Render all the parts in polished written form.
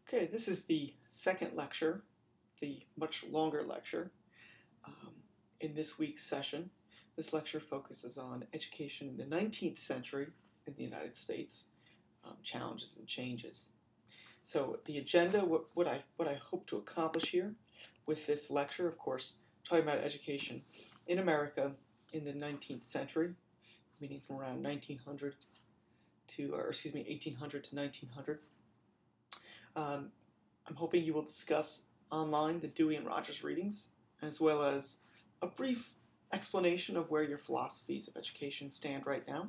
Okay, this is the second lecture, the much longer lecture in this week's session. This lecture focuses on education in the 19th century in the United States, challenges and changes. So the agenda, what I hope to accomplish here with this lecture, of course, talking about education in America in the 19th century, meaning from around 1800 to 1900. I'm hoping you will discuss online the Dewey and Rogers readings, as well as a brief explanation of where your philosophies of education stand right now.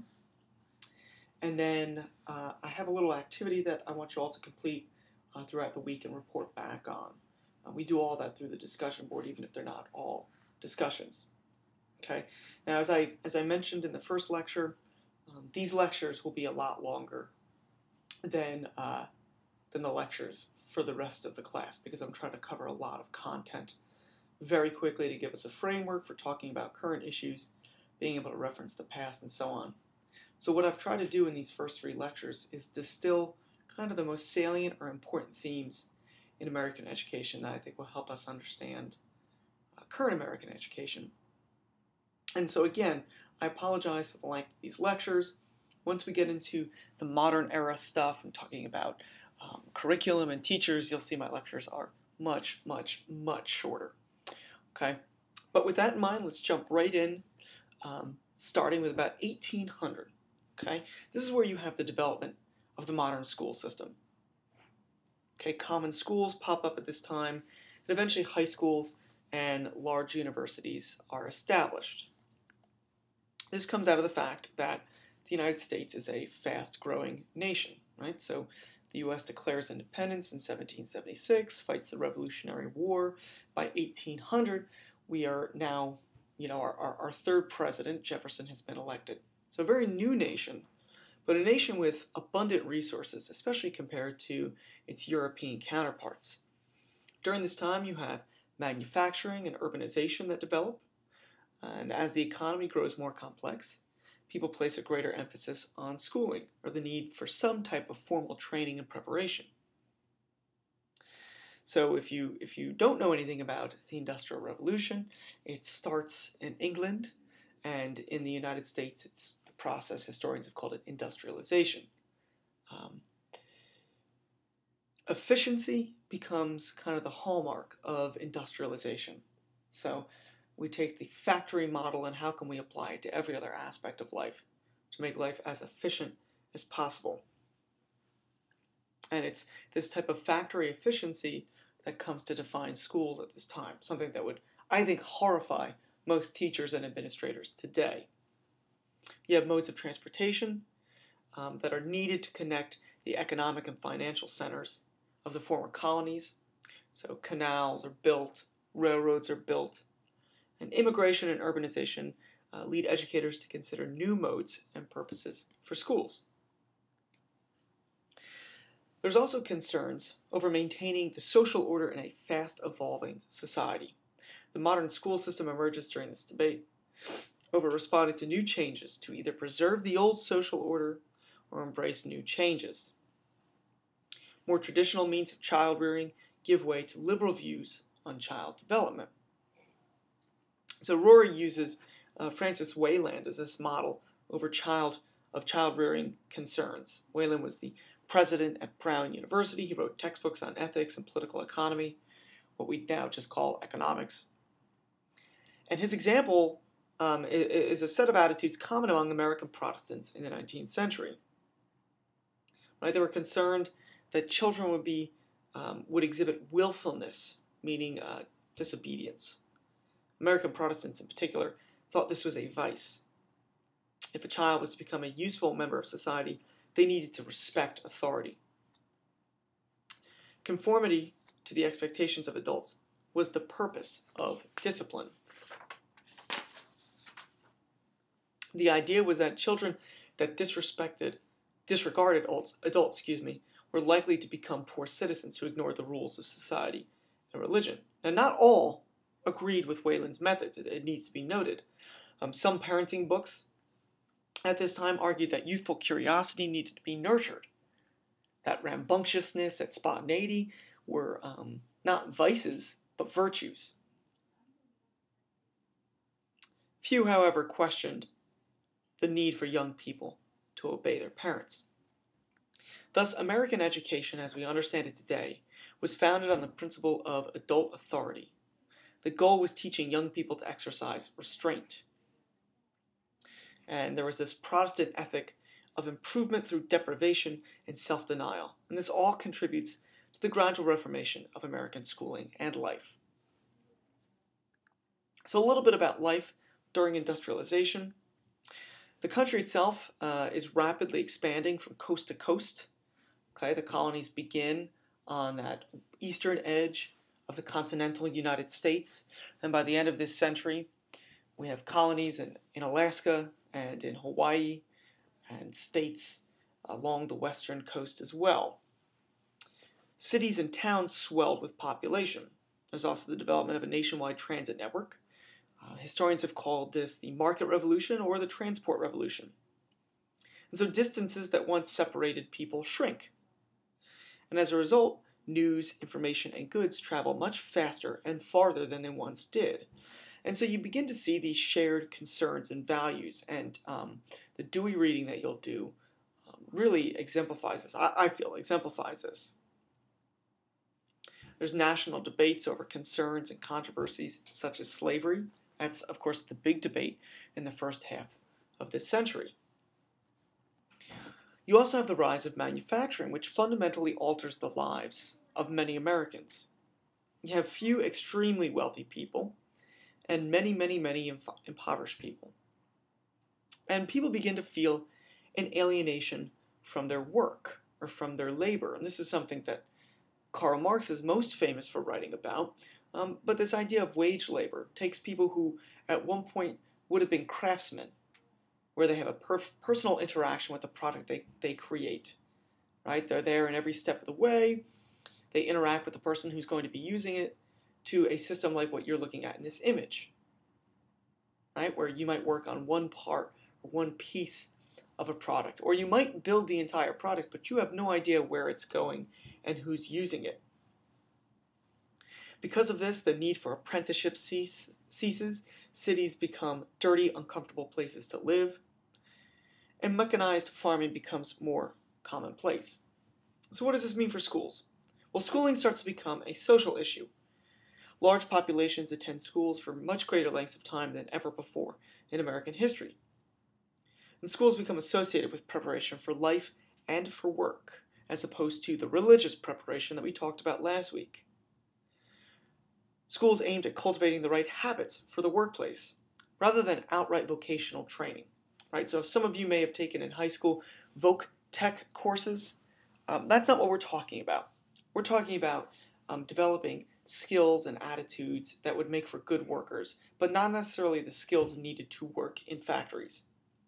And then I have a little activity that I want you all to complete throughout the week and report back on. We do all that through the discussion board, even if they're not all discussions. Okay. Now, as I mentioned in the first lecture, these lectures will be a lot longer than the lectures for the rest of the class, because I'm trying to cover a lot of content very quickly to give us a framework for talking about current issues, being able to reference the past, and so on. So what I've tried to do in these first three lectures is distill kind of the most salient or important themes in American education that I think will help us understand current American education. And so again, I apologize for the length of these lectures. Once we get into the modern era stuff and talking about curriculum and teachers, you'll see my lectures are much, much, much shorter. Okay, but with that in mind, let's jump right in, starting with about 1800. Okay, this is where you have the development of the modern school system. Okay, common schools pop up at this time, and eventually high schools and large universities are established. This comes out of the fact that the United States is a fast-growing nation, right? So the U.S. declares independence in 1776, fights the Revolutionary War. By 1800, we are now, our third president, Jefferson, has been elected. So a very new nation, but a nation with abundant resources, especially compared to its European counterparts. During this time, you have manufacturing and urbanization that develop, and as the economy grows more complex, people place a greater emphasis on schooling or the need for some type of formal training and preparation. So if you don't know anything about the Industrial Revolution, it starts in England, and in the United States, it's the process historians have called it industrialization. Efficiency becomes kind of the hallmark of industrialization. So we take the factory model and how can we apply it to every other aspect of life to make life as efficient as possible. And it's this type of factory efficiency that comes to define schools at this time, something that would, I think, horrify most teachers and administrators today. You have modes of transportation that are needed to connect the economic and financial centers of the former colonies. So canals are built, railroads are built, and immigration and urbanization lead educators to consider new modes and purposes for schools. There's also concerns over maintaining the social order in a fast-evolving society. The modern school system emerges during this debate over responding to new changes to either preserve the old social order or embrace new changes. More traditional means of child rearing give way to liberal views on child development. So Rory uses Francis Wayland as this model over child rearing concerns. Wayland was the president at Brown University. He wrote textbooks on ethics and political economy, what we now just call economics. And his example is a set of attitudes common among American Protestants in the 19th century. Right? They were concerned that children would exhibit willfulness, meaning disobedience. American Protestants in particular thought this was a vice. If a child was to become a useful member of society, they needed to respect authority. Conformity to the expectations of adults was the purpose of discipline. The idea was that children that disregarded adults, were likely to become poor citizens who ignored the rules of society and religion. Now, not all agreed with Wayland's methods, it needs to be noted. Some parenting books at this time argued that youthful curiosity needed to be nurtured. that rambunctiousness, that spontaneity were not vices, but virtues. Few, however, questioned the need for young people to obey their parents. Thus, American education, as we understand it today, was founded on the principle of adult authority. The goal was teaching young people to exercise restraint. And there was this Protestant ethic of improvement through deprivation and self-denial. And this all contributes to the gradual reformation of American schooling and life. So a little bit about life during industrialization. The country itself is rapidly expanding from coast to coast. Okay, the colonies begin on that eastern edge of the continental United States, and by the end of this century, we have colonies in Alaska and in Hawaii, and states along the western coast as well. Cities and towns swelled with population. There's also the development of a nationwide transit network. Historians have called this the market revolution or the transport revolution. And so distances that once separated people shrink. And as a result, news, information, and goods travel much faster and farther than they once did. And so you begin to see these shared concerns and values, and the Dewey reading that you'll do really exemplifies this. I feel exemplifies this. There's national debates over concerns and controversies such as slavery. That's, of course, the big debate in the first half of this century. You also have the rise of manufacturing, which fundamentally alters the lives of many Americans. You have few extremely wealthy people and many impoverished people. And people begin to feel an alienation from their work or from their labor. And this is something that Karl Marx is most famous for writing about. But this idea of wage labor takes people who at one point would have been craftsmen, where they have a personal interaction with the product they create. Right? They're there in every step of the way. They interact with the person who's going to be using it, to a system like what you're looking at in this image. Right? Where you might work on one part or one piece of a product. Or you might build the entire product, but you have no idea where it's going and who's using it. Because of this, the need for apprenticeship ceases. Cities become dirty, uncomfortable places to live. And mechanized farming becomes more commonplace. So what does this mean for schools? Well, schooling starts to become a social issue. Large populations attend schools for much greater lengths of time than ever before in American history. And schools become associated with preparation for life and for work, as opposed to the religious preparation that we talked about last week. Schools aimed at cultivating the right habits for the workplace, rather than outright vocational training. Right? So some of you may have taken in high school voc tech courses. That's not what we're talking about. We're talking about developing skills and attitudes that would make for good workers, but not necessarily the skills needed to work in factories.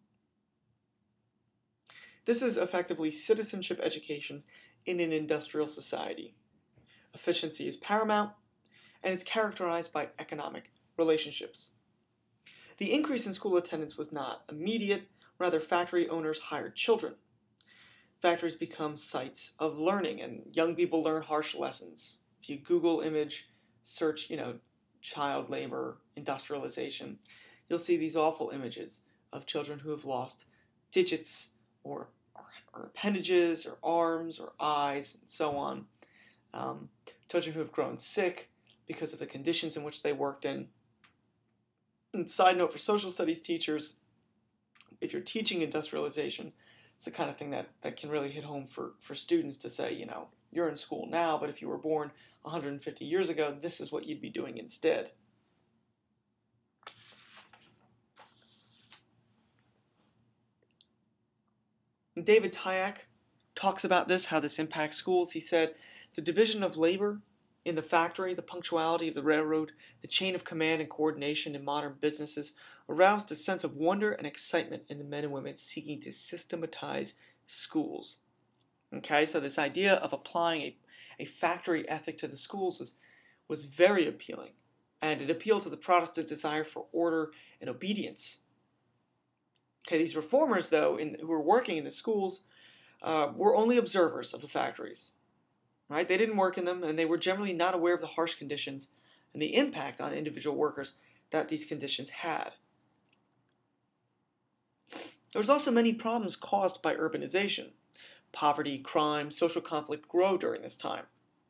This is effectively citizenship education in an industrial society. Efficiency is paramount, and it's characterized by economic relationships. The increase in school attendance was not immediate, rather factory owners hired children. Factories become sites of learning, and young people learn harsh lessons. If you Google image, search, child labor, industrialization, you'll see these awful images of children who have lost digits or appendages or arms or eyes and so on. Children who have grown sick because of the conditions in which they worked in. And side note for social studies teachers, if you're teaching industrialization, it's the kind of thing that can really hit home for students to say, you're in school now, but if you were born 150 years ago, this is what you'd be doing instead. And David Tyack talks about this, how this impacts schools. He said, the division of labor in the factory, the punctuality of the railroad, the chain of command and coordination in modern businesses aroused a sense of wonder and excitement in the men and women seeking to systematize schools. Okay, so this idea of applying a factory ethic to the schools was very appealing, and it appealed to the Protestant desire for order and obedience. Okay, these reformers, though, who were working in the schools, were only observers of the factories. Right? They didn't work in them, and they were generally not aware of the harsh conditions and the impact on individual workers that these conditions had. There was also many problems caused by urbanization. Poverty, crime, social conflict grow during this time.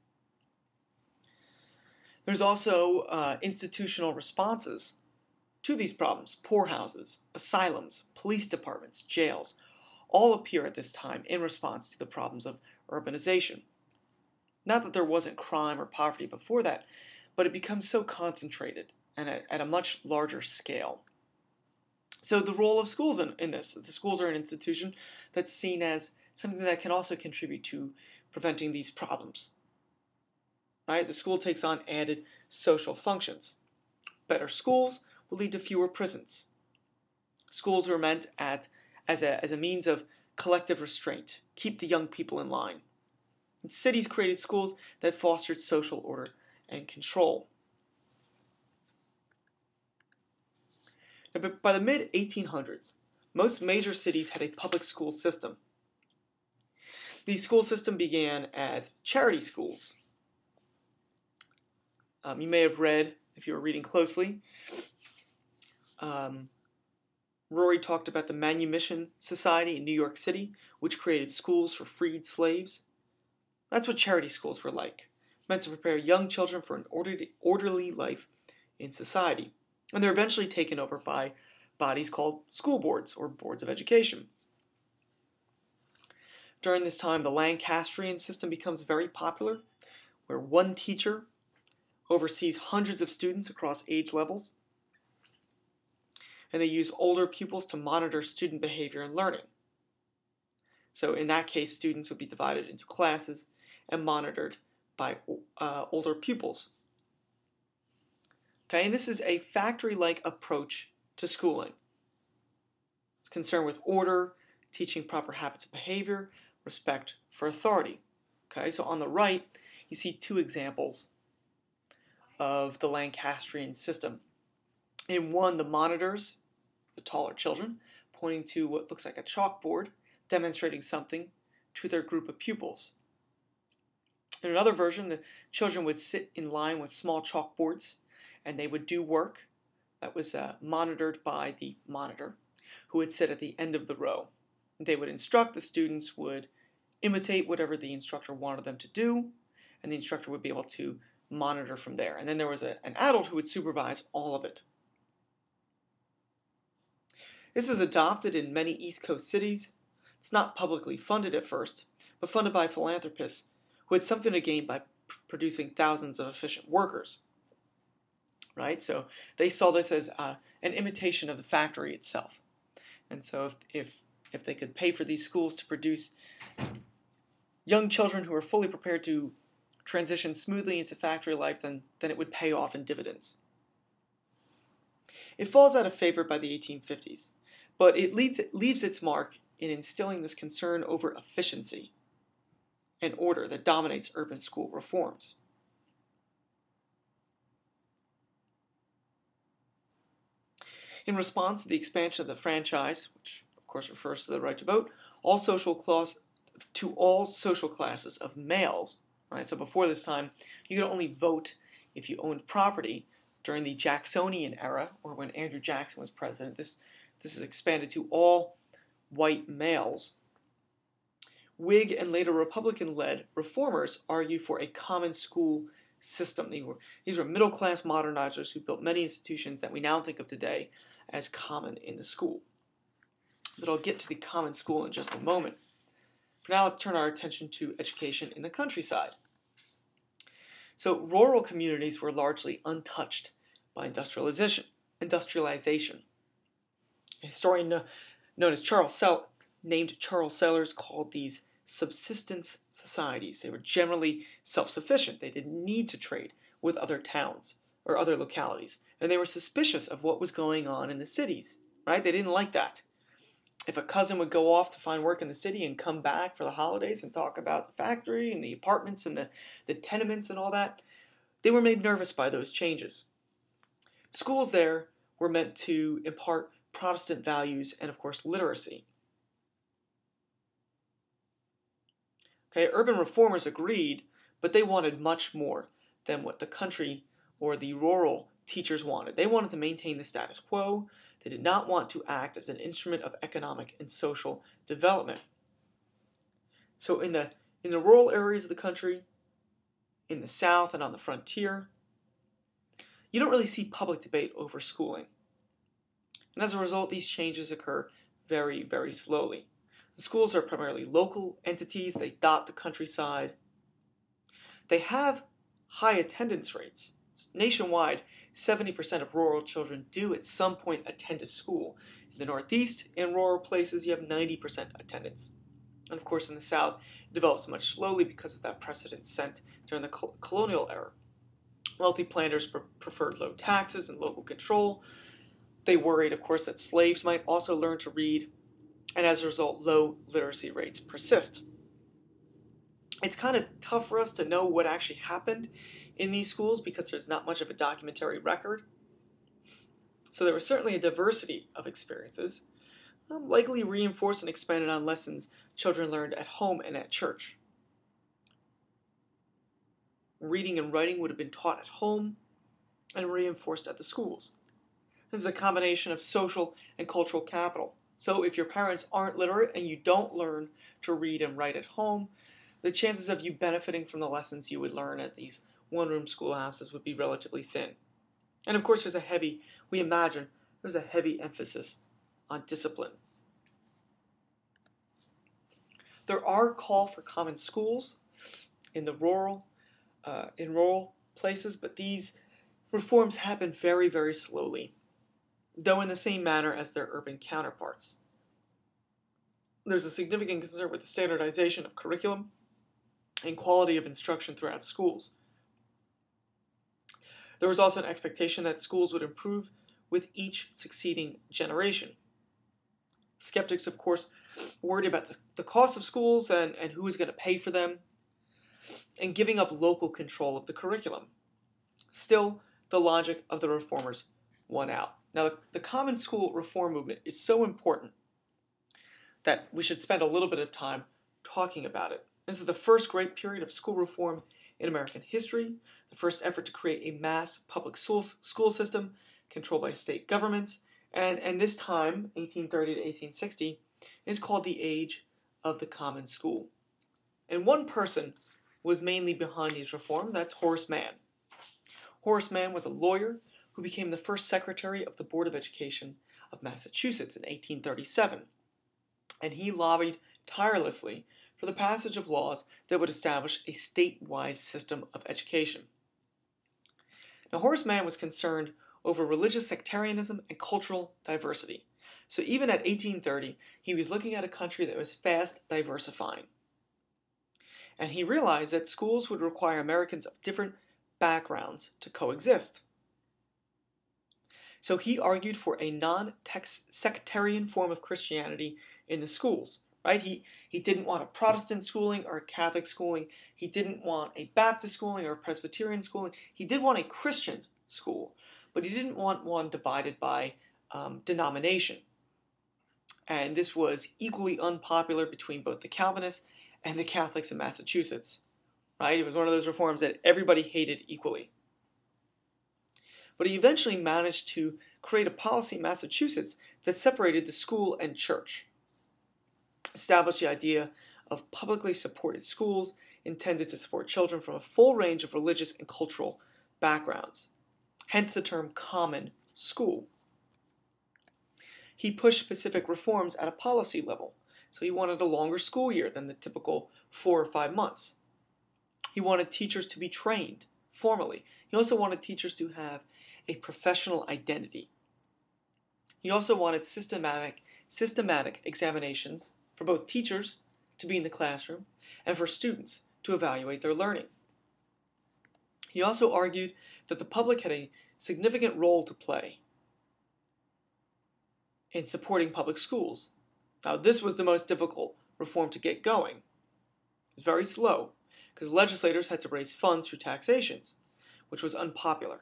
There's also institutional responses to these problems. Poorhouses, asylums, police departments, jails, all appear at this time in response to the problems of urbanization. Not that there wasn't crime or poverty before that, but it becomes so concentrated and at a much larger scale. So the role of schools in this, the schools are an institution that's seen as something that can also contribute to preventing these problems. Right? The school takes on added social functions. Better schools will lead to fewer prisons. Schools are meant as a means of collective restraint, keep the young people in line. And cities created schools that fostered social order and control. Now, by the mid-1800s, most major cities had a public school system. The school system began as charity schools. You may have read, if you were reading closely, Rory talked about the Manumission Society in New York City, which created schools for freed slaves. That's what charity schools were like, meant to prepare young children for an orderly life in society. And they're eventually taken over by bodies called school boards or boards of education. During this time, the Lancastrian system becomes very popular, where one teacher oversees hundreds of students across age levels, and they use older pupils to monitor student behavior and learning. So in that case, students would be divided into classes and monitored by older pupils. Okay, and this is a factory-like approach to schooling. It's concerned with order, teaching proper habits of behavior, respect for authority. Okay, so on the right, you see two examples of the Lancastrian system. In one, the monitors, the taller children, pointing to what looks like a chalkboard, demonstrating something to their group of pupils. In another version, the children would sit in line with small chalkboards, and they would do work that was monitored by the monitor, who would sit at the end of the row. They would instruct, the students would imitate whatever the instructor wanted them to do, and the instructor would be able to monitor from there. And then there was an adult who would supervise all of it. This is adopted in many East Coast cities. It's not publicly funded at first, but funded by philanthropists who had something to gain by producing thousands of efficient workers. Right? So they saw this as an imitation of the factory itself. And so if they could pay for these schools to produce young children who are fully prepared to transition smoothly into factory life, then it would pay off in dividends. It falls out of favor by the 1850s, but it leaves its mark in instilling this concern over efficiency and order that dominates urban school reforms. In response to the expansion of the franchise, which of course refers to the right to vote, all social classes of males, right? So before this time, you could only vote if you owned property. During the Jacksonian era, or when Andrew Jackson was president, this is expanded to all white males. Whig and later Republican-led reformers argue for a common school system. These were middle-class modernizers who built many institutions that we now think of today as common in the school. But I'll get to the common school in just a moment. For now, let's turn our attention to education in the countryside. So rural communities were largely untouched by industrialization. A historian known as named Charles Sellers called these subsistence societies. They were generally self-sufficient. They didn't need to trade with other towns or other localities. And they were suspicious of what was going on in the cities, right? They didn't like that. If a cousin would go off to find work in the city and come back for the holidays and talk about the factory and the apartments and the tenements and all that, they were made nervous by those changes. Schools there were meant to impart Protestant values and, of course, literacy. Okay, urban reformers agreed, but they wanted much more than what the country or the rural teachers wanted. They wanted to maintain the status quo. They did not want to act as an instrument of economic and social development. So in the rural areas of the country, in the South and on the frontier, you don't really see public debate over schooling. And as a result, these changes occur very, very slowly. The schools are primarily local entities. They dot the countryside. They have high attendance rates. Nationwide, 70% of rural children do at some point attend a school. In the Northeast, in rural places, you have 90% attendance. And of course, in the South, it develops much slowly because of that precedent set during the colonial era. Wealthy planters preferred low taxes and local control. They worried, of course, that slaves might also learn to read, and as a result, low literacy rates persist. It's kind of tough for us to know what actually happened in these schools because there's not much of a documentary record. So there was certainly a diversity of experiences, likely reinforced and expanded on lessons children learned at home and at church. Reading and writing would have been taught at home and reinforced at the schools. This is a combination of social and cultural capital. So if your parents aren't literate and you don't learn to read and write at home, the chances of you benefiting from the lessons you would learn at these one-room schoolhouses would be relatively thin. And of course, there's a heavy emphasis on discipline. There are calls for common schools in rural places, but these reforms happen very, very slowly, though in the same manner as their urban counterparts. There's a significant concern with the standardization of curriculum and quality of instruction throughout schools. There was also an expectation that schools would improve with each succeeding generation. Skeptics, of course, worried about the cost of schools and who is going to pay for them, and giving up local control of the curriculum. Still, the logic of the reformers won out. Now, the common school reform movement is so important that we should spend a little bit of time talking about it. This is the first great period of school reform in American history, the first effort to create a mass public school system controlled by state governments, and this time, 1830 to 1860, is called the Age of the Common School. And one person was mainly behind these reforms. That's Horace Mann. Horace Mann was a lawyer who became the first secretary of the Board of Education of Massachusetts in 1837. And he lobbied tirelessly for the passage of laws that would establish a statewide system of education. Now, Horace Mann was concerned over religious sectarianism and cultural diversity. So even at 1830, he was looking at a country that was fast diversifying. And he realized that schools would require Americans of different backgrounds to coexist. So he argued for a non-sectarian form of Christianity in the schools. Right? He didn't want a Protestant schooling or a Catholic schooling. He didn't want a Baptist schooling or a Presbyterian schooling. He did want a Christian school, but he didn't want one divided by denomination. And this was equally unpopular between both the Calvinists and the Catholics in Massachusetts. Right? It was one of those reforms that everybody hated equally. But he eventually managed to create a policy in Massachusetts that separated the school and church. Established the idea of publicly supported schools intended to support children from a full range of religious and cultural backgrounds. Hence the term common school. He pushed specific reforms at a policy level. So he wanted a longer school year than the typical 4 or 5 months. He wanted teachers to be trained formally. He also wanted teachers to have a professional identity. He also wanted systematic examinations for both teachers to be in the classroom and for students to evaluate their learning. He also argued that the public had a significant role to play in supporting public schools. Now, this was the most difficult reform to get going. It was very slow because legislators had to raise funds through taxations, which was unpopular.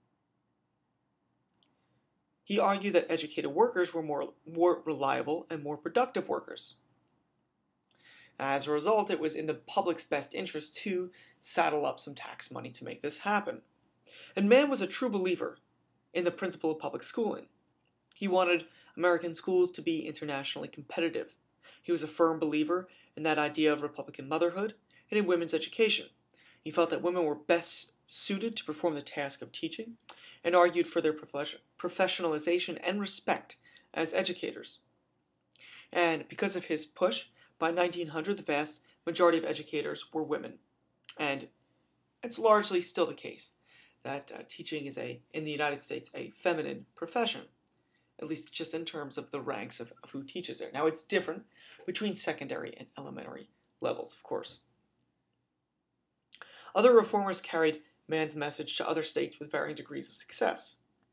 He argued that educated workers were more reliable and more productive workers. As a result, it was in the public's best interest to saddle up some tax money to make this happen. And Mann was a true believer in the principle of public schooling. He wanted American schools to be internationally competitive. He was a firm believer in that idea of Republican motherhood and in women's education. He felt that women were best suited to perform the task of teaching and argued for their professionalization and respect as educators. And because of his push, by 1900 the vast majority of educators were women. And it's largely still the case that teaching is, in the United States, a feminine profession, at least just in terms of the ranks of who teaches there. Now, it's different between secondary and elementary levels, of course. Other reformers carried Mann's message to other states with varying degrees of success.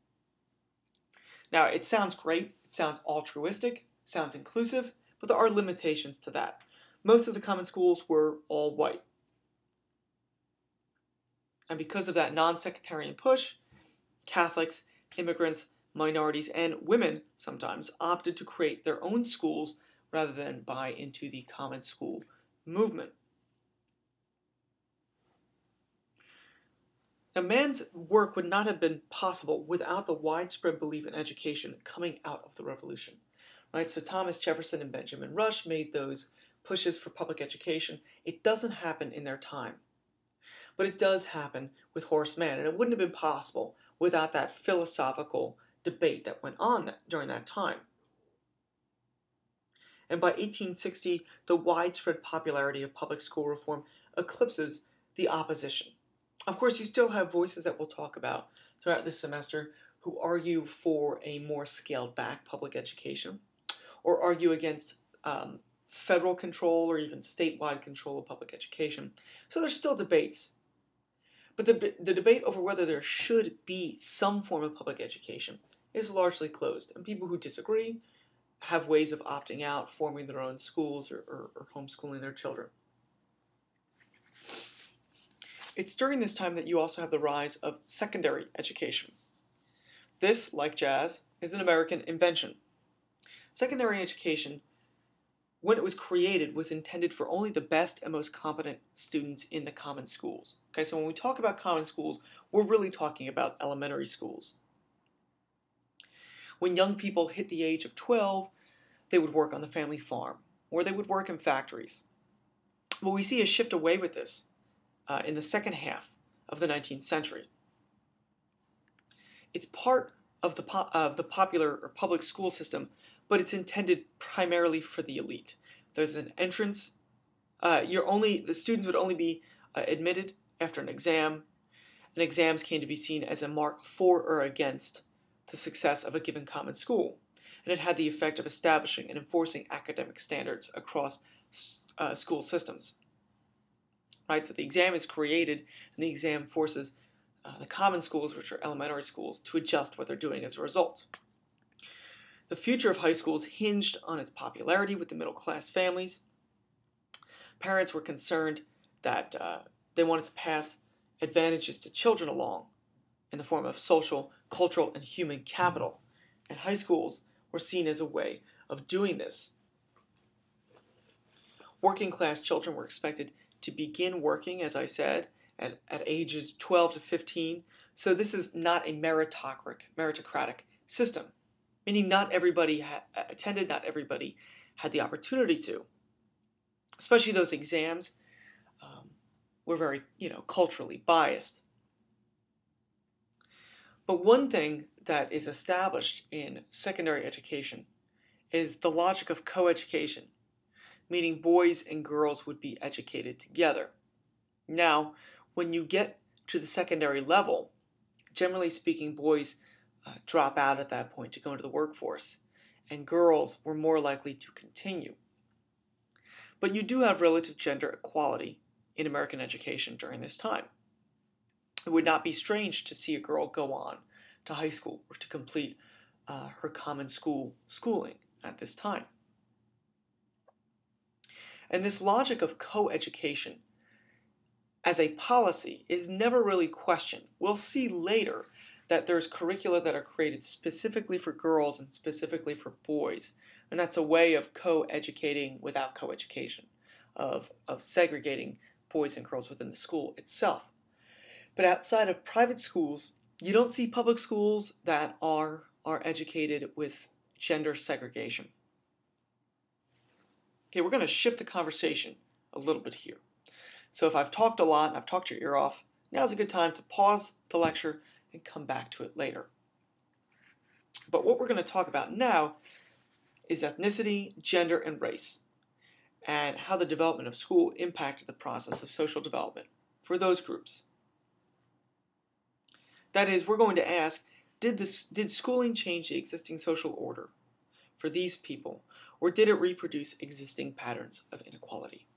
Now, it sounds great, it sounds altruistic, it sounds inclusive, but there are limitations to that. Most of the common schools were all white. And because of that non-sectarian push, Catholics, immigrants, minorities, and women sometimes opted to create their own schools rather than buy into the common school movement. Now, Mann's work would not have been possible without the widespread belief in education coming out of the Revolution. Right? So Thomas Jefferson and Benjamin Rush made those pushes for public education. It doesn't happen in their time. But it does happen with Horace Mann, and it wouldn't have been possible without that philosophical debate that went on during that time. And by 1860, the widespread popularity of public school reform eclipses the opposition. Of course, you still have voices that we'll talk about throughout this semester who argue for a more scaled-back public education or argue against federal control or even statewide control of public education. So there's still debates. But the debate over whether there should be some form of public education is largely closed. And people who disagree have ways of opting out, forming their own schools, or homeschooling their children. It's during this time that you also have the rise of secondary education. This, like jazz, is an American invention. Secondary education, when it was created, was intended for only the best and most competent students in the common schools. Okay, so when we talk about common schools, we're really talking about elementary schools. When young people hit the age of 12, they would work on the family farm, or they would work in factories. But we see a shift away with this in the second half of the 19th century. It's part of the popular or public school system, but it's intended primarily for the elite. There's an entrance. The students would only be admitted after an exam, and exams came to be seen as a mark for or against the success of a given common school, and it had the effect of establishing and enforcing academic standards across school systems. Right, so the exam is created, and the exam forces the common schools, which are elementary schools, to adjust what they're doing as a result. The future of high schools hinged on its popularity with the middle-class families. Parents were concerned that they wanted to pass advantages to children along in the form of social, cultural, and human capital, and high schools were seen as a way of doing this. Working-class children were expected to begin working, as I said, at ages 12 to 15, so this is not a meritocratic system, meaning not everybody attended, not everybody had the opportunity to. Especially those exams were very, culturally biased. But one thing that is established in secondary education is the logic of coeducation, meaning boys and girls would be educated together. Now, when you get to the secondary level, generally speaking, boys drop out at that point to go into the workforce, and girls were more likely to continue. But you do have relative gender equality in American education during this time. It would not be strange to see a girl go on to high school or to complete her common schooling at this time. And this logic of co-education as a policy is never really questioned. We'll see later that there's curricula that are created specifically for girls and specifically for boys, and that's a way of co-educating without co-education. of segregating boys and girls within the school itself. But outside of private schools, you don't see public schools that are educated with gender segregation. Okay, we're going to shift the conversation a little bit here. So if I've talked a lot and I've talked your ear off, now's a good time to pause the lecture and come back to it later. But what we're going to talk about now is ethnicity, gender, and race, and how the development of school impacted the process of social development for those groups. That is, we're going to ask, did schooling change the existing social order for these people, or did it reproduce existing patterns of inequality?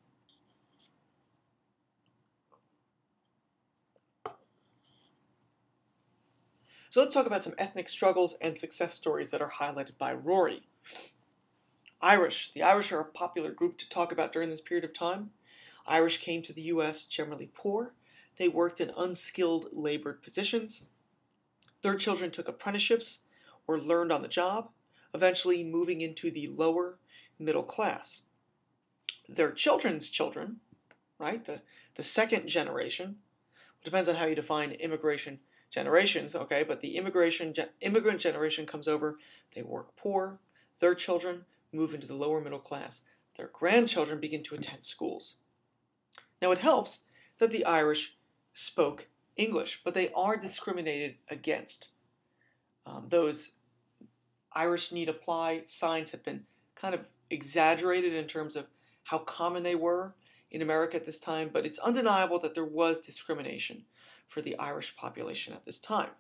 So let's talk about some ethnic struggles and success stories that are highlighted by Rory. Irish. The Irish are a popular group to talk about during this period of time. Irish came to the U.S. generally poor. They worked in unskilled labored positions. Their children took apprenticeships or learned on the job, eventually moving into the lower middle class. Their children's children, right, the second generation, depends on how you define immigration generations, okay, but the immigrant generation comes over, they work poor, their children move into the lower middle class, their grandchildren begin to attend schools. Now it helps that the Irish spoke English, but they are discriminated against. Those Irish need apply signs have been kind of exaggerated in terms of how common they were in America at this time, but it's undeniable that there was discrimination for the Irish population at this time.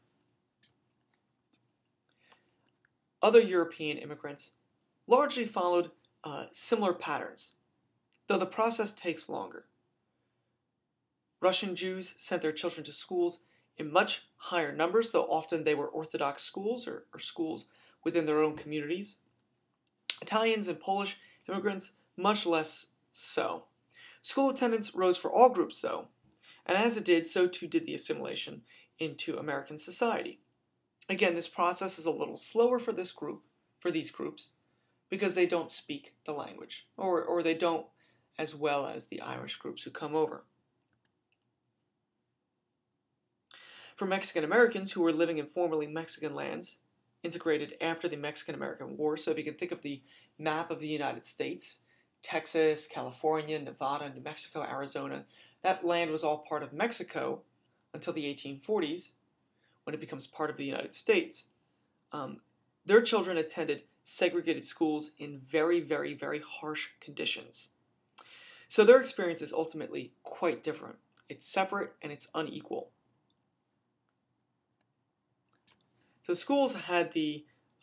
Other European immigrants largely followed similar patterns, though the process takes longer. Russian Jews sent their children to schools in much higher numbers, though often they were Orthodox schools or schools within their own communities. Italians and Polish immigrants, much less so. School attendance rose for all groups, though, and as it did, so too did the assimilation into American society. Again, this process is a little slower for these groups, because they don't speak the language, or they don't as well as the Irish groups who come over. For Mexican Americans who were living in formerly Mexican lands, integrated after the Mexican-American War, so if you can think of the map of the United States, Texas, California, Nevada, New Mexico, Arizona, that land was all part of Mexico until the 1840s, when it becomes part of the United States. Their children attended segregated schools in very, very, very harsh conditions. So their experience is ultimately quite different. It's separate and it's unequal. So schools had the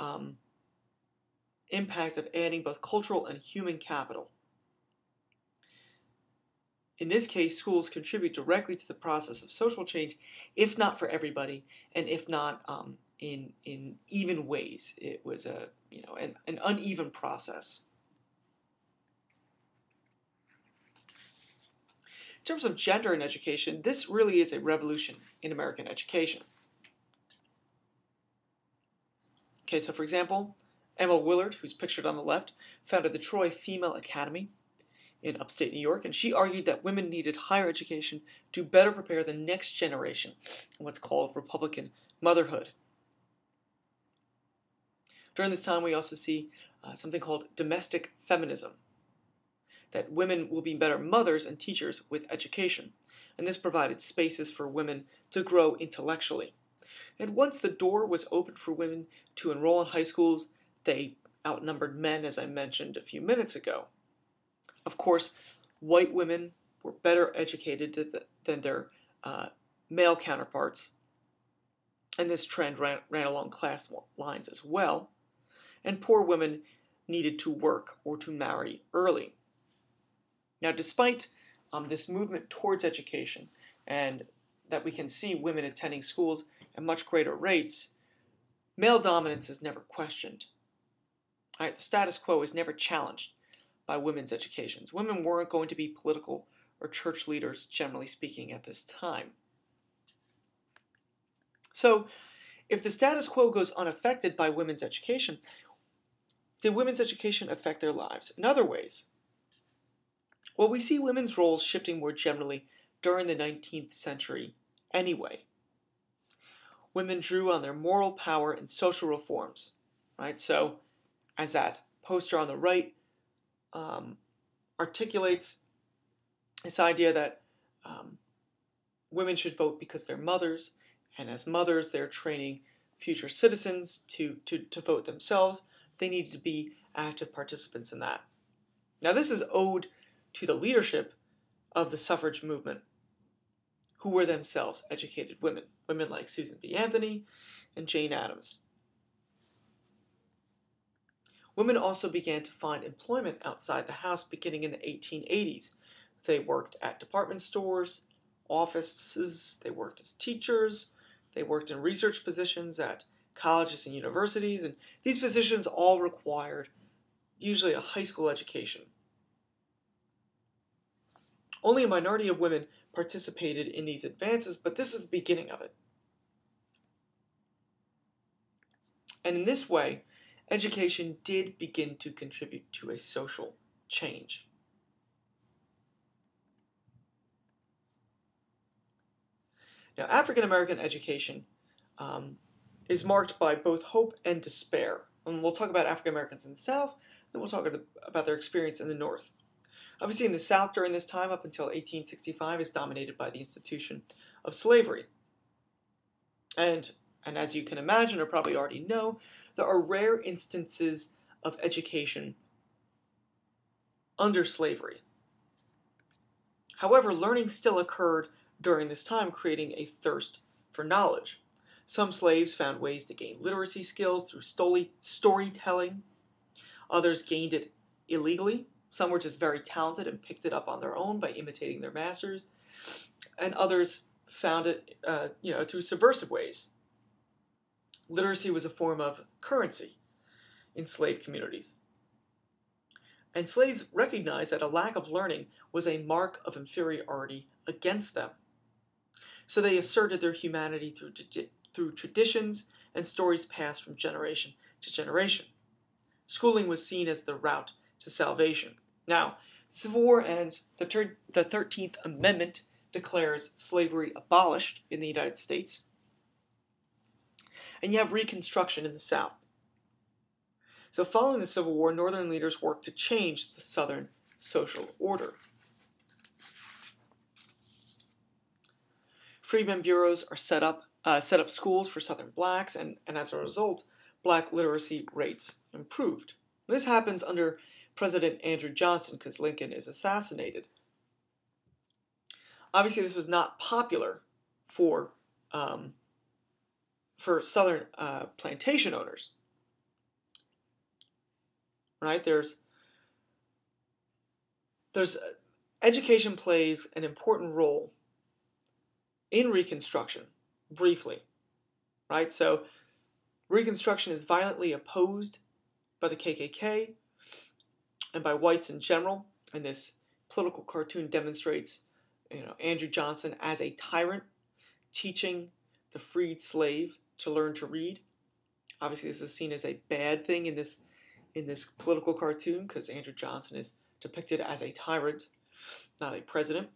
impact of adding both cultural and human capital. In this case, schools contribute directly to the process of social change, if not for everybody, and if not in even ways. It was an uneven process. In terms of gender in education, this really is a revolution in American education. Okay, so for example, Emma Willard, who's pictured on the left, founded the Troy Female Academy in upstate New York, and she argued that women needed higher education to better prepare the next generation in what's called Republican motherhood. During this time, we also see something called domestic feminism, that women will be better mothers and teachers with education, and this provided spaces for women to grow intellectually. And once the door was open for women to enroll in high schools, they outnumbered men, as I mentioned a few minutes ago. Of course, white women were better educated than their male counterparts, and this trend ran along class lines as well, and poor women needed to work or to marry early. Now, despite this movement towards education, and that we can see women attending schools at much greater rates, male dominance is never questioned. All right, the status quo is never challenged by women's educations. Women weren't going to be political or church leaders, generally speaking, at this time. So, if the status quo goes unaffected by women's education, did women's education affect their lives in other ways? Well, we see women's roles shifting more generally during the 19th century anyway. Women drew on their moral power and social reforms, right? So, as that poster on the right articulates, this idea that women should vote because they're mothers, and as mothers, they're training future citizens to vote themselves. They need to be active participants in that. Now, this is owed to the leadership of the suffrage movement, who were themselves educated women, women like Susan B. Anthony and Jane Addams. Women also began to find employment outside the house beginning in the 1880s. They worked at department stores, offices, they worked as teachers, they worked in research positions at colleges and universities, and these positions all required usually a high school education. Only a minority of women participated in these advances, but this is the beginning of it. And in this way, education did begin to contribute to a social change. Now, African American education is marked by both hope and despair. And we'll talk about African Americans in the South, then we'll talk about their experience in the North. Obviously, in the South during this time, up until 1865, is dominated by the institution of slavery. And as you can imagine, or probably already know, there are rare instances of education under slavery. However, learning still occurred during this time, creating a thirst for knowledge. Some slaves found ways to gain literacy skills through storytelling. Others gained it illegally. Some were just very talented and picked it up on their own by imitating their masters. And others found it through subversive ways. Literacy was a form of currency in slave communities. And slaves recognized that a lack of learning was a mark of inferiority against them. So they asserted their humanity through traditions and stories passed from generation to generation. Schooling was seen as the route to salvation. Now, the Civil War ends, the 13th Amendment declares slavery abolished in the United States, and you have Reconstruction in the South. So following the Civil War, Northern leaders worked to change the Southern social order. Freedmen bureaus are set up schools for Southern blacks, and as a result, black literacy rates improved. This happens under President Andrew Johnson because Lincoln is assassinated. Obviously, this was not popular for Southern plantation owners. Right? There's education plays an important role in Reconstruction, briefly. Right? So Reconstruction is violently opposed by the KKK and by whites in general, and this political cartoon demonstrates Andrew Johnson as a tyrant teaching the freed slave to learn to read. Obviously, this is seen as a bad thing in this political cartoon because Andrew Johnson is depicted as a tyrant, not a president.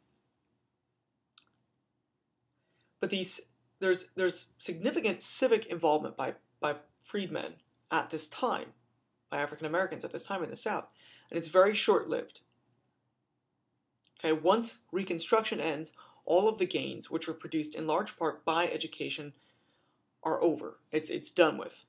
But there's significant civic involvement by freedmen at this time, by African Americans at this time in the South, and it's very short-lived. Okay, once Reconstruction ends, all of the gains, which were produced in large part by education, are over. It's done with.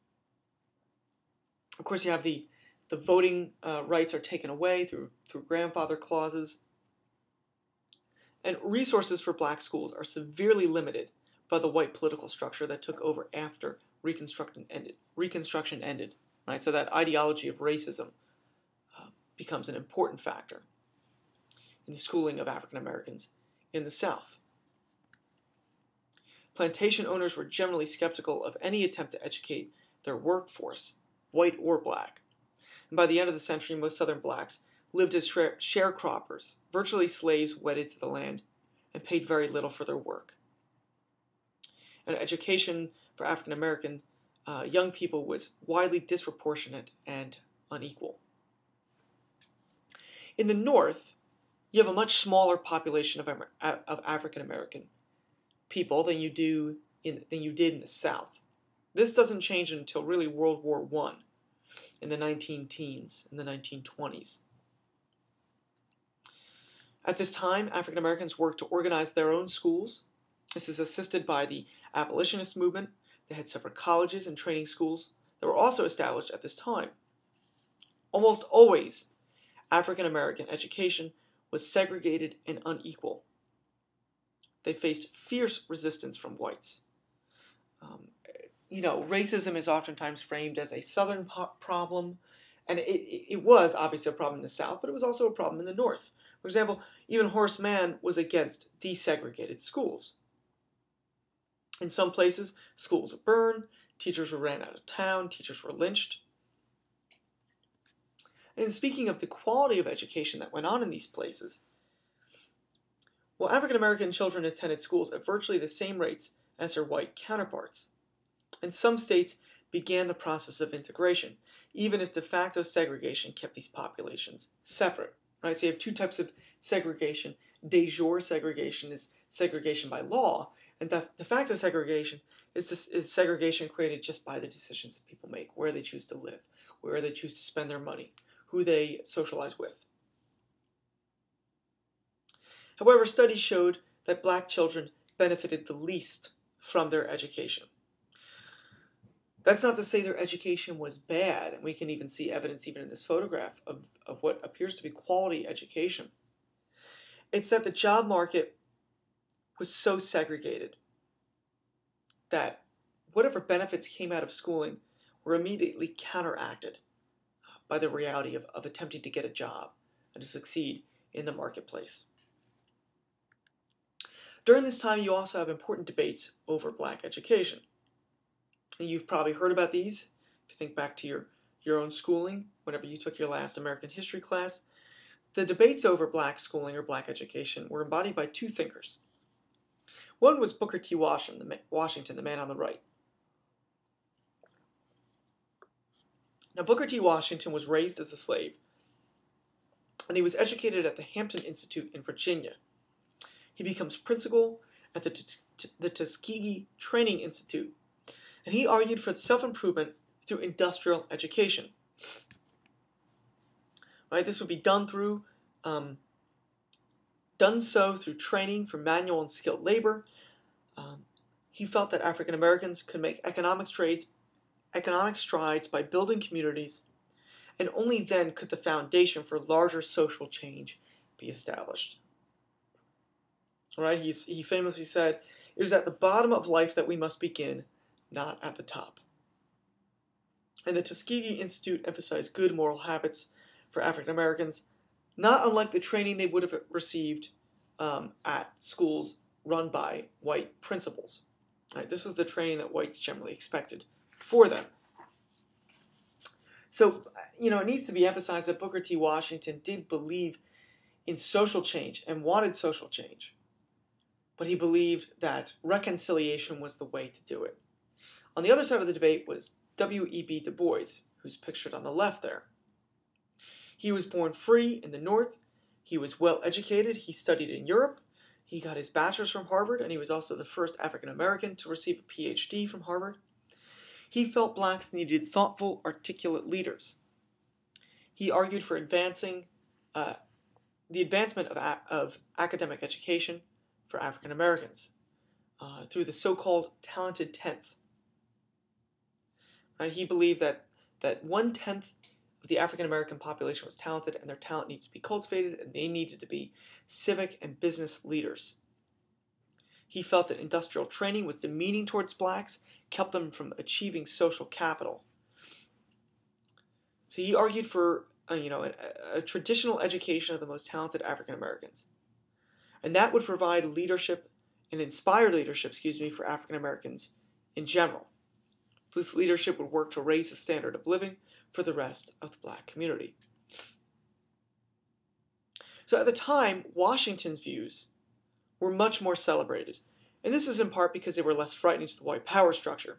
Of course, you have the voting rights are taken away through grandfather clauses. And resources for black schools are severely limited by the white political structure that took over after Reconstruction ended. Right? So that ideology of racism becomes an important factor in the schooling of African Americans in the South. Plantation owners were generally skeptical of any attempt to educate their workforce, white or black. And by the end of the century, most Southern blacks lived as sharecroppers, virtually slaves wedded to the land, and paid very little for their work. And education for African American young people was widely disproportionate and unequal. In the North, you have a much smaller population of African American people than you did in the South. This doesn't change until really World War I in the 19-teens, in the 1920s. At this time, African Americans worked to organize their own schools. This is assisted by the abolitionist movement. They had separate colleges and training schools that were also established at this time. Almost always, African American education was segregated and unequal. They faced fierce resistance from whites. Racism is oftentimes framed as a Southern problem, and it was obviously a problem in the South, but it was also a problem in the North. For example, even Horace Mann was against desegregated schools. In some places, schools were burned, teachers were ran out of town, teachers were lynched. And speaking of the quality of education that went on in these places, well, African American children attended schools at virtually the same rates as their white counterparts. And some states began the process of integration, even if de facto segregation kept these populations separate. Right? So you have two types of segregation. De jure segregation is segregation by law, and de facto segregation is segregation created just by the decisions that people make, where they choose to live, where they choose to spend their money, who they socialize with. However, studies showed that black children benefited the least from their education. That's not to say their education was bad, and we can even see evidence even in this photograph of what appears to be quality education. It's that the job market was so segregated that whatever benefits came out of schooling were immediately counteracted by the reality of attempting to get a job and to succeed in the marketplace. During this time, you also have important debates over black education. And you've probably heard about these if you think back to your own schooling, whenever you took your last American history class. The debates over black schooling or black education were embodied by two thinkers. One was Booker T. Washington, the man on the right. Now, Booker T. Washington was raised as a slave, and he was educated at the Hampton Institute in Virginia. He becomes principal at the Tuskegee Training Institute, and he argued for self-improvement through industrial education. Right, this would be done through training for manual and skilled labor. He felt that African Americans could make economic strides by building communities, and only then could the foundation for larger social change be established. Right? He famously said, "It is at the bottom of life that we must begin, not at the top." And the Tuskegee Institute emphasized good moral habits for African Americans, not unlike the training they would have received at schools run by white principals. Right? This was the training that whites generally expected for them. So, it needs to be emphasized that Booker T. Washington did believe in social change and wanted social change, but he believed that reconciliation was the way to do it. On the other side of the debate was W.E.B. Du Bois, who's pictured on the left there. He was born free in the North. He was well educated. He studied in Europe. He got his bachelor's from Harvard, and he was also the first African American to receive a PhD from Harvard. He felt blacks needed thoughtful, articulate leaders. He argued for the advancement of academic education for African Americans through the so-called talented 10th. Right? He believed that 1/10 of the African American population was talented, and their talent needed to be cultivated, and they needed to be civic and business leaders. He felt that industrial training was demeaning towards blacks, kept them from achieving social capital. So he argued for a traditional education of the most talented African Americans, and that would provide leadership and inspire leadership, for African Americans in general. This leadership would work to raise the standard of living for the rest of the black community. So at the time, Washington's views were much more celebrated, and this is in part because they were less frightening to the white power structure.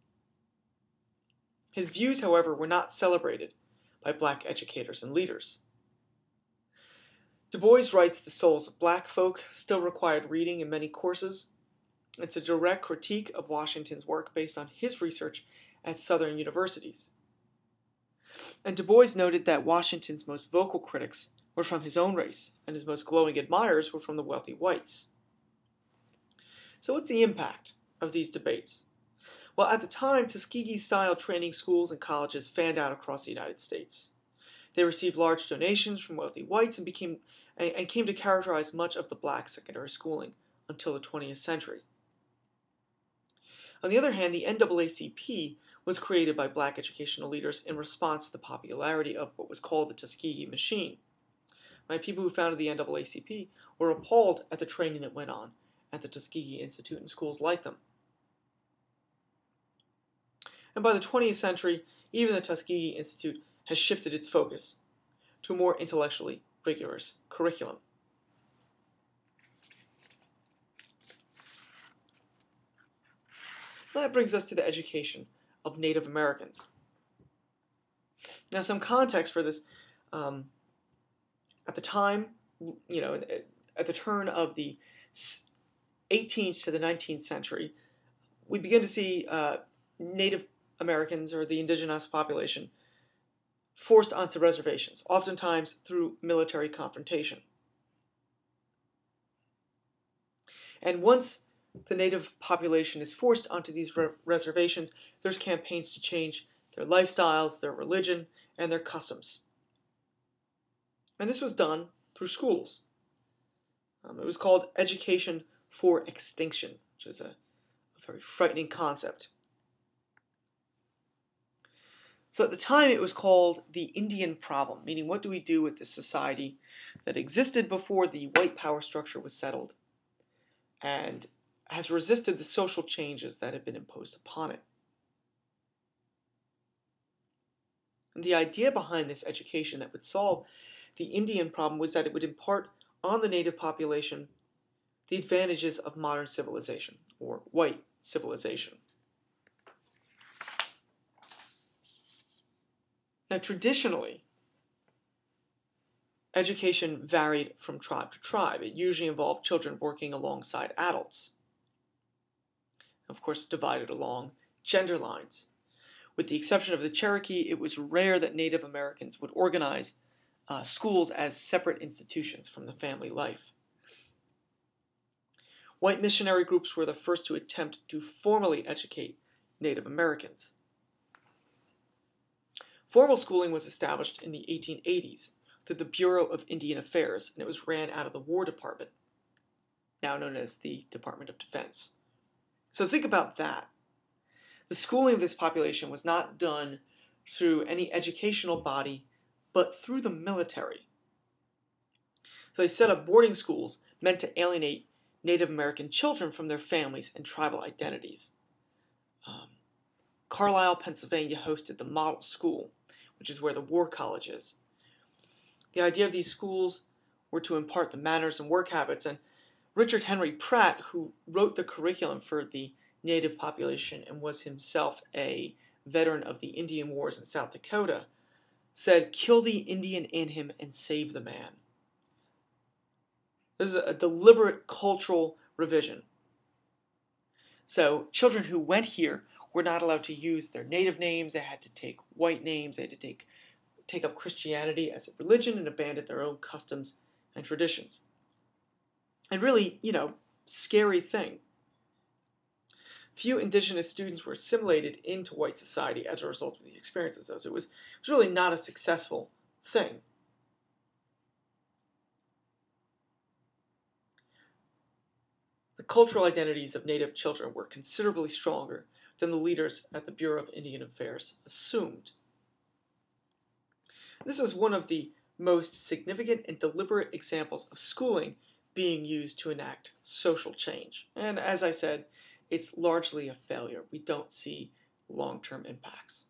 His views, however, were not celebrated by black educators and leaders. Du Bois writes the souls of black folk still required reading in many courses. It's a direct critique of Washington's work based on his research at Southern universities. And Du Bois noted that Washington's most vocal critics were from his own race, and his most glowing admirers were from the wealthy whites. So what's the impact of these debates? Well, at the time, Tuskegee-style training schools and colleges fanned out across the United States. They received large donations from wealthy whites and came to characterize much of the black secondary schooling until the 20th century. On the other hand, the NAACP was created by black educational leaders in response to the popularity of what was called the Tuskegee machine. People who founded the NAACP were appalled at the training that went on at the Tuskegee Institute and schools like them. And by the 20th century, even the Tuskegee Institute has shifted its focus to a more intellectually rigorous curriculum. That brings us to the education of Native Americans. Now, some context for this. At the time, at the turn of the 18th to the 19th century, we begin to see Native Americans, or the indigenous population, forced onto reservations, oftentimes through military confrontation. And once the Native population is forced onto these reservations, there's campaigns to change their lifestyles, their religion, and their customs. And this was done through schools. It was called Education for Extinction, which is a very frightening concept. So at the time it was called the Indian problem, meaning what do we do with this society that existed before the white power structure was settled and has resisted the social changes that have been imposed upon it. And the idea behind this education that would solve the Indian problem was that it would impart on the native population the advantages of modern civilization, or white civilization. Now, traditionally, education varied from tribe to tribe. It usually involved children working alongside adults. Of course, divided along gender lines. With the exception of the Cherokee, it was rare that Native Americans would organize schools as separate institutions from the family life. White missionary groups were the first to attempt to formally educate Native Americans. Formal schooling was established in the 1880s through the Bureau of Indian Affairs, and it was ran out of the War Department, now known as the Department of Defense. So think about that. The schooling of this population was not done through any educational body, but through the military. So they set up boarding schools meant to alienate Native American children from their families and tribal identities. Carlisle, Pennsylvania hosted the Model School, which is where the War College is. The idea of these schools were to impart the manners and work habits, and Richard Henry Pratt, who wrote the curriculum for the Native population and was himself a veteran of the Indian Wars in South Dakota, said, "Kill the Indian in him and save the man." This is a deliberate cultural revision. So children who went here were not allowed to use their native names. They had to take white names. They had to take up Christianity as a religion and abandon their own customs and traditions. And really, scary thing. Few indigenous students were assimilated into white society as a result of these experiences. So it was really not a successful thing. The cultural identities of Native children were considerably stronger than the leaders at the Bureau of Indian Affairs assumed. This is one of the most significant and deliberate examples of schooling being used to enact social change. And as I said, it's largely a failure. We don't see long-term impacts.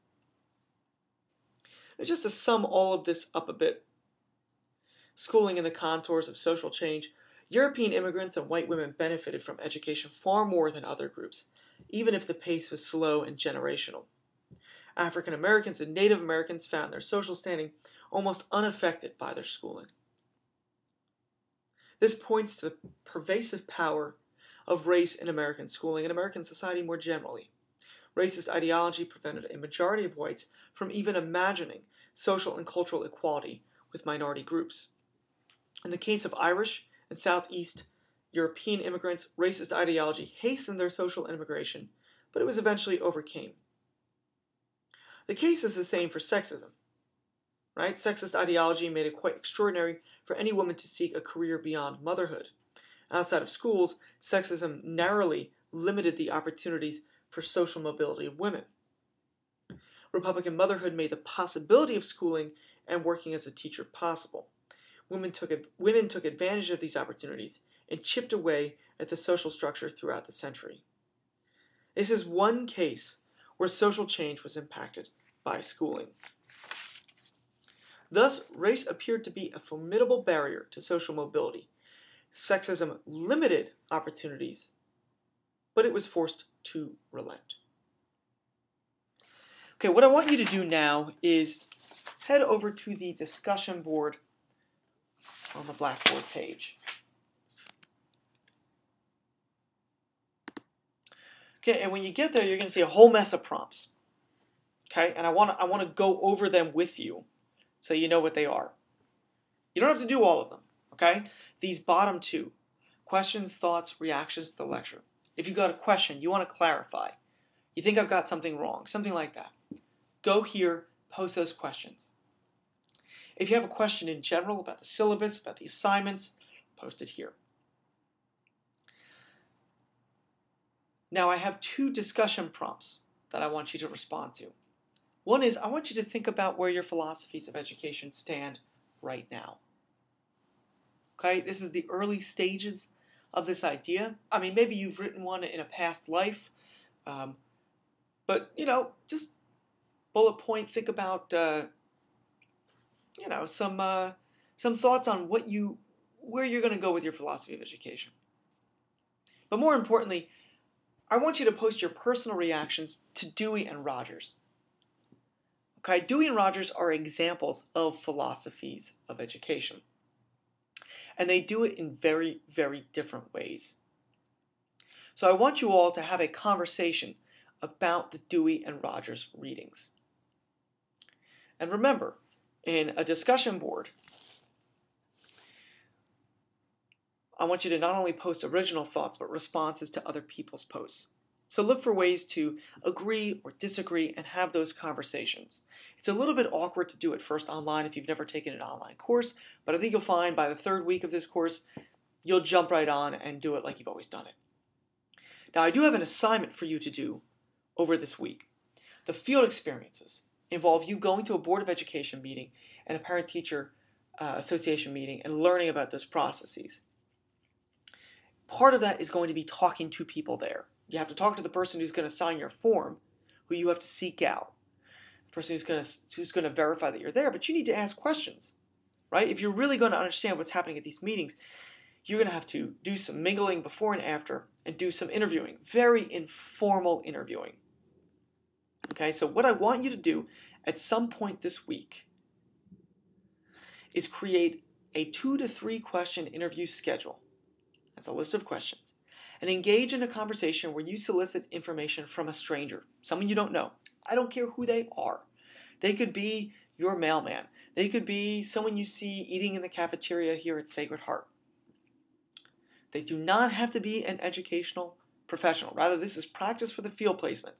And just to sum all of this up a bit, schooling in the contours of social change, European immigrants and white women benefited from education far more than other groups, even if the pace was slow and generational. African Americans and Native Americans found their social standing almost unaffected by their schooling. This points to the pervasive power of race in American schooling and American society more generally. Racist ideology prevented a majority of whites from even imagining social and cultural equality with minority groups. In the case of Irish and Southeast European immigrants, racist ideology hastened their social integration, but it was eventually overcame. The case is the same for sexism. Right? Sexist ideology made it quite extraordinary for any woman to seek a career beyond motherhood. Outside of schools, sexism narrowly limited the opportunities for social mobility of women. Republican motherhood made the possibility of schooling and working as a teacher possible. Women took advantage of these opportunities and chipped away at the social structure throughout the century. This is one case where social change was impacted by schooling. Thus, race appeared to be a formidable barrier to social mobility. Sexism limited opportunities, but it was forced to relent. Okay, what I want you to do now is head over to the discussion board on the Blackboard page. Okay, and when you get there, you're going to see a whole mess of prompts. Okay, and I want to go over them with you so you know what they are. You don't have to do all of them, okay? These bottom two, questions, thoughts, reactions to the lecture. If you've got a question, you want to clarify, you think I've got something wrong, something like that, go here, post those questions. If you have a question in general about the syllabus, about the assignments, post it here. Now I have two discussion prompts that I want you to respond to. One is, I want you to think about where your philosophies of education stand right now. Okay, this is the early stages of this idea. I mean, maybe you've written one in a past life, but, just bullet point, think about, some thoughts on where you're going to go with your philosophy of education. But more importantly, I want you to post your personal reactions to Dewey and Rogers. Okay, Dewey and Rogers are examples of philosophies of education. And they do it in very, very different ways. So I want you all to have a conversation about the Dewey and Rogers readings. And remember, in a discussion board, I want you to not only post original thoughts, but responses to other people's posts. So look for ways to agree or disagree and have those conversations. It's a little bit awkward to do it first online if you've never taken an online course, but I think you'll find by the third week of this course, you'll jump right on and do it like you've always done it. Now, I do have an assignment for you to do over this week. The field experiences involve you going to a Board of Education meeting and a Parent-Teacher Association meeting and learning about those processes. Part of that is going to be talking to people there. You have to talk to the person who's going to sign your form, who you have to seek out. The person who's going to verify that you're there, but you need to ask questions, right? If you're really going to understand what's happening at these meetings, you're going to have to do some mingling before and after and do some interviewing, very informal interviewing. Okay, so what I want you to do at some point this week is create a 2 to 3 question interview schedule. That's a list of questions. And engage in a conversation where you solicit information from a stranger, someone you don't know. I don't care who they are. They could be your mailman. They could be someone you see eating in the cafeteria here at Sacred Heart. They do not have to be an educational professional. Rather, this is practice for the field placement.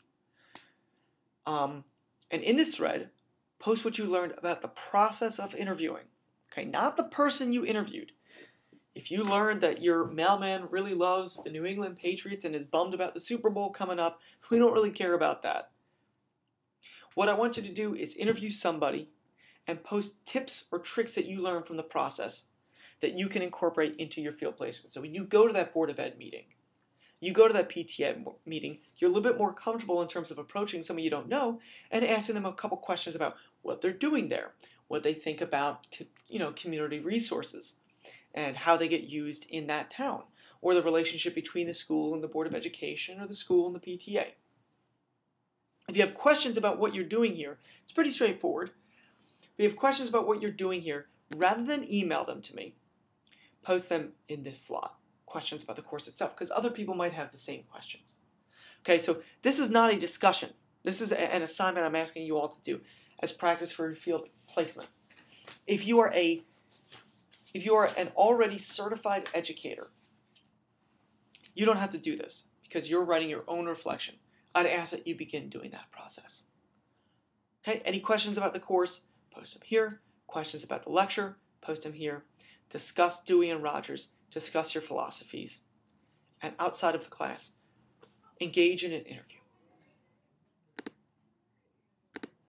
And in this thread, post what you learned about the process of interviewing. Okay, not the person you interviewed. If you learned that your mailman really loves the New England Patriots and is bummed about the Super Bowl coming up, we don't really care about that. What I want you to do is interview somebody and post tips or tricks that you learned from the process that you can incorporate into your field placement. So when you go to that Board of Ed meeting, you go to that PTA meeting, you're a little bit more comfortable in terms of approaching someone you don't know and asking them a couple questions about what they're doing there, what they think about, community resources, and how they get used in that town, or the relationship between the school and the Board of Education, or the school and the PTA. If you have questions about what you're doing here, it's pretty straightforward. If you have questions about what you're doing here, rather than email them to me, post them in this slot. Questions about the course itself, because other people might have the same questions. Okay, so this is not a discussion. This is an assignment I'm asking you all to do as practice for field placement. If you are an already certified educator, you don't have to do this because you're writing your own reflection. I'd ask that you begin doing that process. Okay, any questions about the course? Post them here. Questions about the lecture? Post them here. Discuss Dewey and Rogers. Discuss your philosophies. And outside of the class, engage in an interview.